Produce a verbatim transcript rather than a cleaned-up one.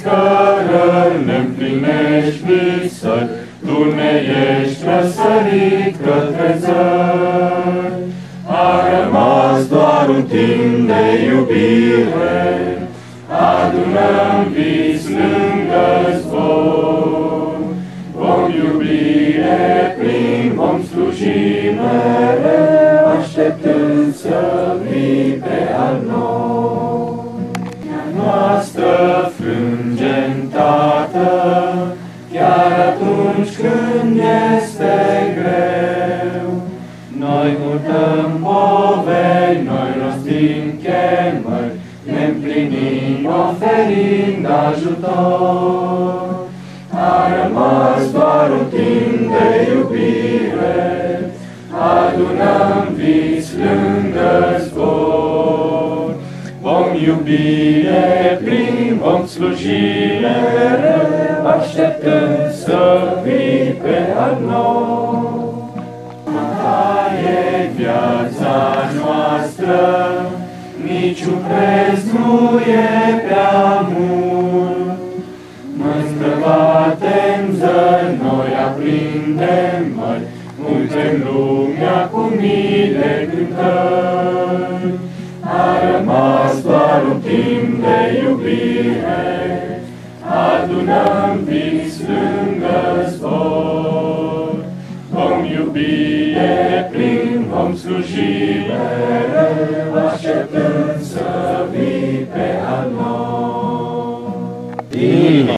cărări, ne-mplinești visări, Tu ne ești răsărit către țări. A rămas doar un timp de iubire, adunăm vis lângă zbor. Vom iubi plin, vom sluji mereu, așteptând să vii pe al noi. Noastră frângem, Tată, chiar atunci când este greu. Noi mutăm poveri, noi rostim chemări, ne-mplinim oferind ajutor. A rămas doar un timp de iubire, adunăm vis lângă zbor. Vom iubi plin, vom sluji mereu, așteptând să vii pe al nou. Ta e viața noastră, niciun preț nu e prea mult. Noi străbatem zări, noi aprindem mări, umplem lumea cu mii de cântări. A rămas doar un timp de iubire, adunăm vis lângă zbor. Vom iubi plin, vom sluji mereu, așteptând să vii pe al noi.